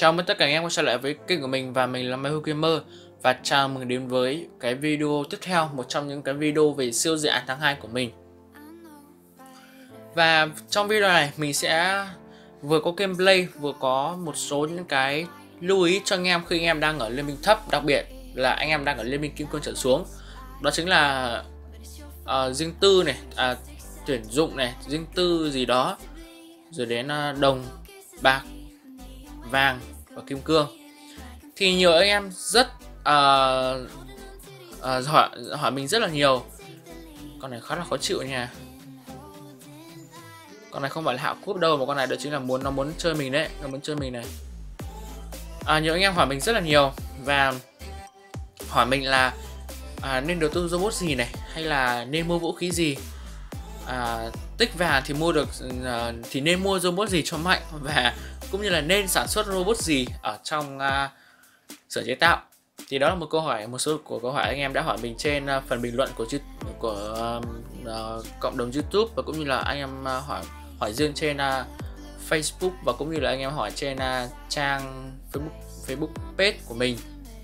Chào mừng tất cả anh em quay trở lại với kênh của mình, và mình là Mayhu Gamer. Và chào mừng đến với cái video tiếp theo, một trong những cái video về siêu dự án tháng 2 của mình. Và trong video này mình sẽ vừa có gameplay, vừa có một số những cái lưu ý cho anh em khi anh em đang ở liên minh thấp, đặc biệt là anh em đang ở liên minh kim cương trở xuống. Đó chính là riêng tư này, tuyển dụng này, riêng tư gì đó, rồi đến đồng, bạc, vàng và kim cương. Thì nhiều anh em rất hỏi mình rất là nhiều. Con này khá là khó chịu nha. Con này không phải là hạ cúp đâu, mà con này đó chính là nó muốn chơi mình đấy, nó muốn chơi mình này. Nhiều anh em hỏi mình rất là nhiều và hỏi mình là nên đầu tư robot gì này, hay là nên mua vũ khí gì, tích vàng thì mua được thì nên mua robot gì cho mạnh, và cũng như là nên sản xuất robot gì ở trong xưởng chế tạo. Thì đó là một câu hỏi, một số của câu hỏi anh em đã hỏi mình trên phần bình luận của cộng đồng YouTube, và cũng như là anh em hỏi riêng trên Facebook, và cũng như là anh em hỏi trên trang Facebook page của mình.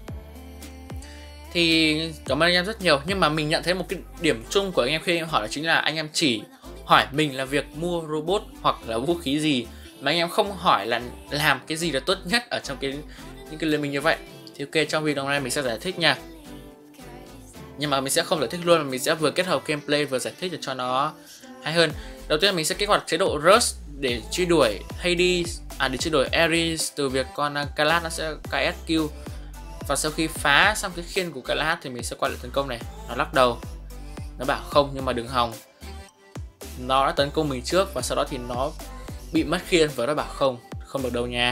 Thì cảm ơn anh em rất nhiều, nhưng mà mình nhận thấy một cái điểm chung của anh em khi anh em hỏi đó chính là anh em chỉ hỏi mình là việc mua robot hoặc là vũ khí gì, mà anh em không hỏi là làm cái gì là tốt nhất ở trong những cái liên minh như vậy. Thì ok, trong video này mình sẽ giải thích nha, nhưng mà mình sẽ không giải thích luôn, mà mình sẽ vừa kết hợp gameplay vừa giải thích để cho nó hay hơn. Đầu tiên mình sẽ kích hoạt chế độ Rush để truy đuổi Hades, để truy đuổi Ares từ việc con Galad nó sẽ KSQ. Và sau khi phá xong cái khiên của Galad thì mình sẽ quay lại tấn công này. Nó lắc đầu, nó bảo không, nhưng mà đừng hòng, nó đã tấn công mình trước và sau đó thì nó bị mất khiên và nó bảo không được đâu nha.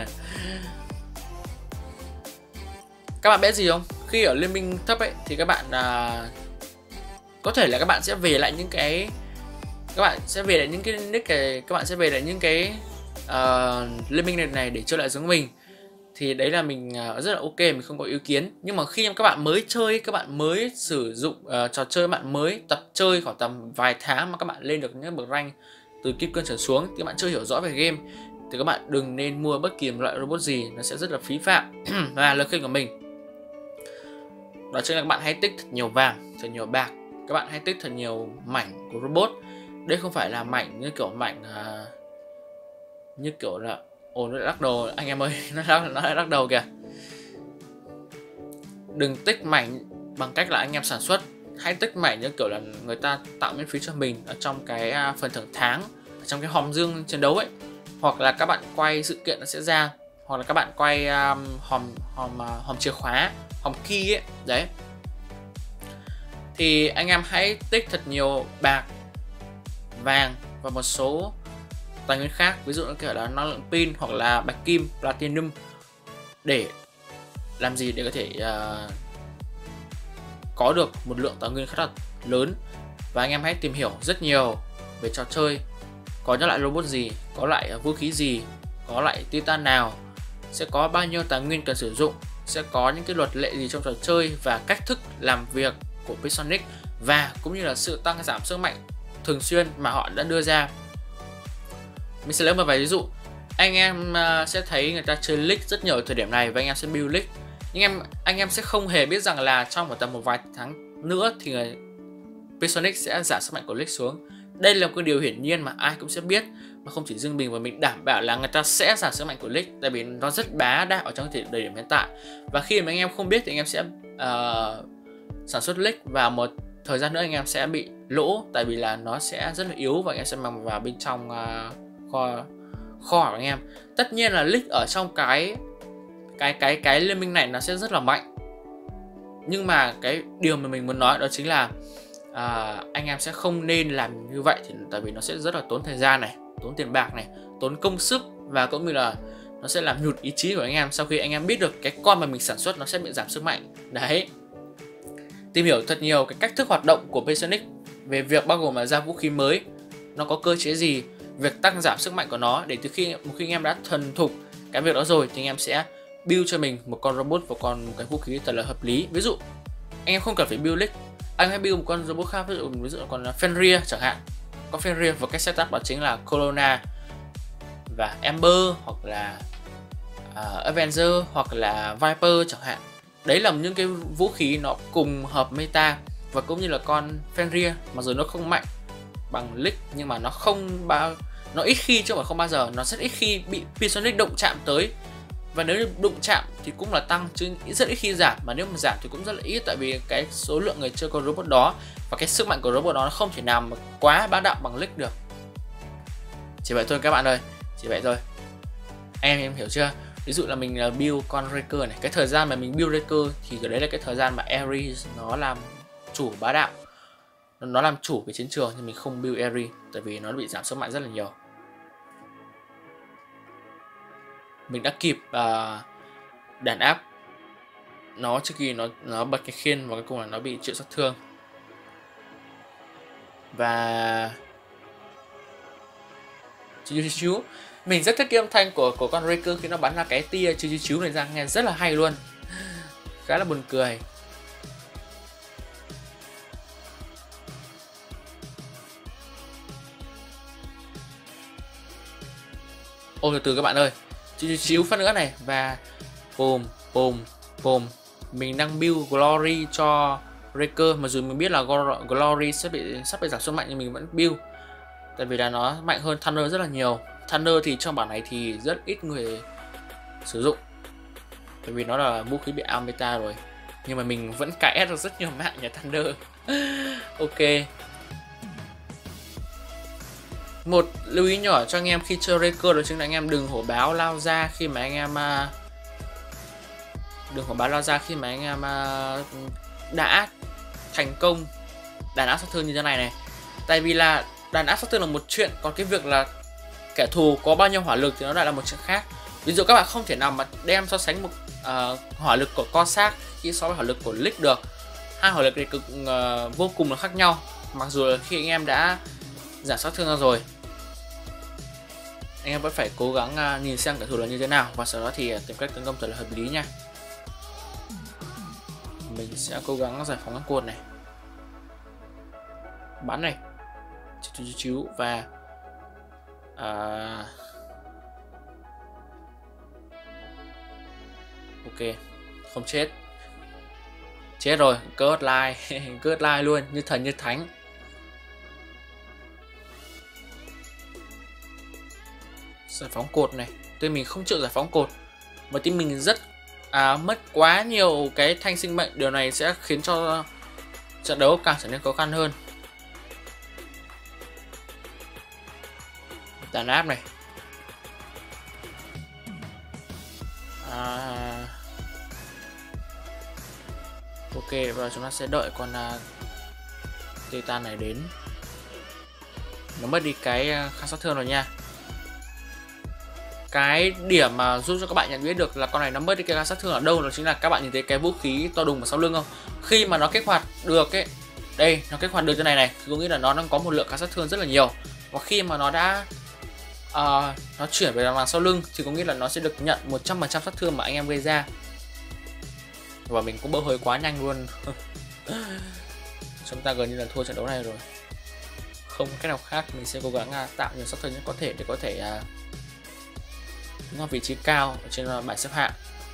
Các bạn biết gì không? Khi ở liên minh thấp ấy thì các bạn có thể là các bạn sẽ về lại những cái liên minh này để chơi lại giống mình. Thì đấy là mình rất là ok, mình không có ý kiến. Nhưng mà khi các bạn mới chơi, các bạn mới sử dụng trò chơi, các bạn mới tập chơi khoảng tầm vài tháng mà các bạn lên được những bậc rank từ kim cương trở xuống, thì các bạn chưa hiểu rõ về game, thì các bạn đừng nên mua bất kỳ một loại robot gì, nó sẽ rất là phí phạm. Và lời khuyên của mình đó chính là các bạn hãy tích thật nhiều vàng, thật nhiều bạc, các bạn hãy tích thật nhiều mảnh của robot. Đây không phải là mảnh như kiểu mảnh như kiểu là nó lại lắc đầu anh em ơi, nó lại lắc đầu kìa. Đừng tích mảnh bằng cách là anh em sản xuất, hãy tích mảnh như kiểu là người ta tạo miễn phí cho mình ở trong cái phần thưởng tháng, ở trong cái hòm dương chiến đấu ấy, hoặc là các bạn quay sự kiện nó sẽ ra, hoặc là các bạn quay hòm chìa khóa, hòm key ấy đấy. Thì anh em hãy tích thật nhiều bạc, vàng và một số tài nguyên khác, ví dụ như kiểu là năng lượng pin hoặc là bạch kim, platinum, để làm gì, để có thể có được một lượng tài nguyên khá là lớn. Và anh em hãy tìm hiểu rất nhiều về trò chơi, có những loại robot gì, có loại vũ khí gì, có loại titan nào, sẽ có bao nhiêu tài nguyên cần sử dụng, sẽ có những cái luật lệ gì trong trò chơi, và cách thức làm việc của Pixonic, và cũng như là sự tăng giảm sức mạnh thường xuyên mà họ đã đưa ra. Mình sẽ lấy một vài ví dụ. Anh em sẽ thấy người ta chơi League rất nhiều ở thời điểm này, và anh em sẽ build League, nhưng anh em sẽ không hề biết rằng là trong tầm một vài tháng nữa thì Pixonic sẽ giảm sức mạnh của League xuống. Đây là một cái điều hiển nhiên mà ai cũng sẽ biết, mà không chỉ riêng mình, và mình đảm bảo là người ta sẽ giảm sức mạnh của League, tại vì nó rất bá đạo ở trong thời điểm hiện tại. Và khi mà anh em không biết thì anh em sẽ sản xuất League, và một thời gian nữa anh em sẽ bị lỗ, tại vì là nó sẽ rất là yếu, và anh em sẽ mang vào bên trong kho của anh em. Tất nhiên là League ở trong cái liên minh này nó sẽ rất là mạnh, nhưng mà cái điều mà mình muốn nói đó chính là anh em sẽ không nên làm như vậy, thì tại vì nó sẽ rất là tốn thời gian này, tốn tiền bạc này, tốn công sức, và cũng như là nó sẽ làm nhụt ý chí của anh em sau khi anh em biết được cái con mà mình sản xuất nó sẽ bị giảm sức mạnh. Đấy, tìm hiểu thật nhiều cái cách thức hoạt động của Pixonic, về việc bao gồm là ra vũ khí mới, nó có cơ chế gì, việc tăng giảm sức mạnh của nó, để từ khi anh em đã thuần thục cái việc đó rồi thì anh em sẽ build cho mình một con robot và một cái vũ khí thật là hợp lý. Ví dụ anh em không cần phải build League, anh hãy build một con robot khác, ví dụ con Fenrir chẳng hạn. Con Fenrir và cái setup đó chính là Colonna và Ember, hoặc là Avenger hoặc là Viper chẳng hạn. Đấy là những cái vũ khí nó cùng hợp meta. Và cũng như là con Fenrir, mặc dù nó không mạnh bằng Lich nhưng mà nó ít khi chứ không bao giờ, nó rất ít khi bị Pisonic đụng chạm tới. Và nếu như đụng chạm thì cũng là tăng chứ rất ít khi giảm, mà nếu mà giảm thì cũng rất là ít, tại vì cái số lượng người chơi con robot đó và cái sức mạnh của robot đó nó không thể nào mà quá bá đạo bằng Lich được. Chỉ vậy thôi các bạn ơi, chỉ vậy thôi. Em hiểu chưa? Ví dụ là mình build con Raker này, cái thời gian mà mình build Raker thì cái đấy là cái thời gian mà Ares nó làm chủ bá đạo, nó làm chủ cái chiến trường, thì mình không build Ares tại vì nó bị giảm sức mạnh rất là nhiều. Mình đã kịp đàn áp nó trước khi nó bật cái khiên và cuối cùng là nó bị chịu sát thương. Và chú mình rất thích cái âm thanh của con Raker khi nó bắn ra cái tia chú này ra, nghe rất là hay luôn, khá là buồn cười. Ôi từ từ các bạn ơi, chiếu phát nữa này. Và bùm mình đang build Glory cho Raker, mặc dù mình biết là Glory sắp bị giảm sức mạnh nhưng mình vẫn build, tại vì là nó mạnh hơn Thunder rất là nhiều. Thunder thì trong bản này thì rất ít người sử dụng, tại vì nó là vũ khí bị out meta rồi, nhưng mà mình vẫn cãi được rất nhiều mạng nhà Thunder. Ok. Một lưu ý nhỏ cho anh em khi chơi Raker đó chính là anh em đừng hổ báo lao ra khi mà anh em đã thành công đàn áp sát thương như thế này. Tại vì là đàn áp sát thương là một chuyện, còn cái việc là kẻ thù có bao nhiêu hỏa lực thì nó lại là một chuyện khác. Ví dụ các bạn không thể nào mà đem so sánh một hỏa lực của Cossack khi so với hỏa lực của Lich được. Hai hỏa lực này vô cùng là khác nhau, mặc dù là khi anh em đã giảm sát thương ra rồi, anh em vẫn phải cố gắng nhìn xem kẻ thù là như thế nào và sau đó thì tìm cách tấn công thật là hợp lý nha. Mình sẽ cố gắng giải phóng các cột này, bắn này, chiếu và ok, không chết. Chết rồi, cướp like luôn, như thần như thánh. Giải phóng cột này, tuy mình không chịu giải phóng cột và team mình rất mất quá nhiều cái thanh sinh mệnh, điều này sẽ khiến cho trận đấu càng trở nên khó khăn hơn. Đàn áp này, ok, và chúng ta sẽ đợi con Titan này đến. Nó mất đi cái kháng sát thương rồi nha. Cái điểm mà giúp cho các bạn nhận biết được là con này nó mất đi cái kháng sát thương ở đâu, đó chính là các bạn nhìn thấy cái vũ khí to đùng ở sau lưng không? Khi mà nó kích hoạt được ấy, đây nó kích hoạt được cái này thì có nghĩa là nó đang có một lượng kháng sát thương rất là nhiều. Và khi mà nó đã nó chuyển về đằng sau lưng thì có nghĩa là nó sẽ được nhận 100% sát thương mà anh em gây ra. Và mình cũng bỡ hơi quá nhanh luôn. Chúng ta gần như là thua trận đấu này rồi, không có cách nào khác. Mình sẽ cố gắng tạo nhiều sát thương nhất có thể để có thể đứng ở vị trí cao ở trên bảng xếp hạng.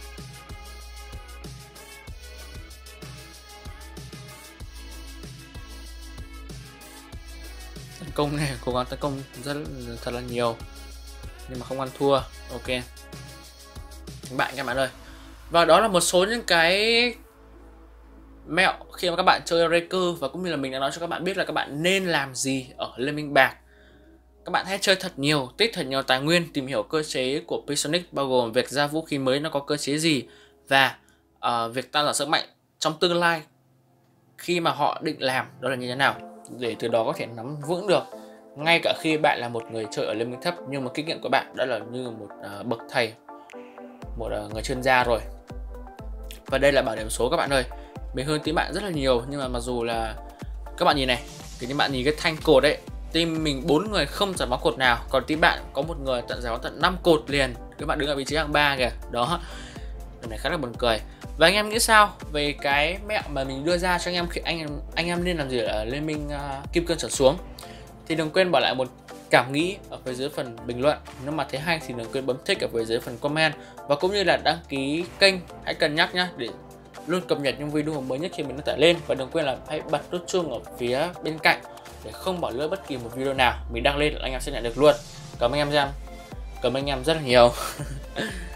Tấn công này, cố gắng tấn công thật là nhiều nhưng mà không ăn thua. Ok các bạn ơi, và đó là một số những cái mẹo khi mà các bạn chơi Raker, và cũng như là mình đã nói cho các bạn biết là các bạn nên làm gì ở Liên minh bạc. Các bạn hãy chơi thật nhiều, tích thật nhiều tài nguyên, tìm hiểu cơ chế của Pisonic, bao gồm việc ra vũ khí mới nó có cơ chế gì, và việc tăng giảm sức mạnh trong tương lai khi mà họ định làm đó là như thế nào, để từ đó có thể nắm vững được. Ngay cả khi bạn là một người chơi ở liên minh thấp, nhưng mà kinh nghiệm của bạn đã là như một bậc thầy, một người chuyên gia rồi. Và đây là bảng điểm số các bạn ơi. Mình hơn team bạn rất là nhiều, nhưng mà mặc dù là các bạn nhìn này, thì bạn nhìn cái thanh cột đấy, team mình 4 người không giải phóng cột nào, còn team bạn có một người giải phóng tận 5 cột liền. Các bạn đứng ở vị trí hạng 3 kìa. Đó, điều này khá là buồn cười. Và anh em nghĩ sao về cái mẹo mà mình đưa ra cho anh em khi anh em nên làm gì ở liên minh kim cương trở xuống? Thì đừng quên bỏ lại một cảm nghĩ ở phía dưới phần bình luận. Nếu mà thấy hay thì đừng quên bấm thích ở phía dưới phần comment, và cũng như là đăng ký kênh, hãy cân nhắc nhé, để luôn cập nhật những video mới nhất khi mình đăng tải lên. Và đừng quên là hãy bật nút chuông ở phía bên cạnh để không bỏ lỡ bất kỳ một video nào mình đăng lên là anh em sẽ nhận được luôn. Cảm ơn anh em rất là nhiều.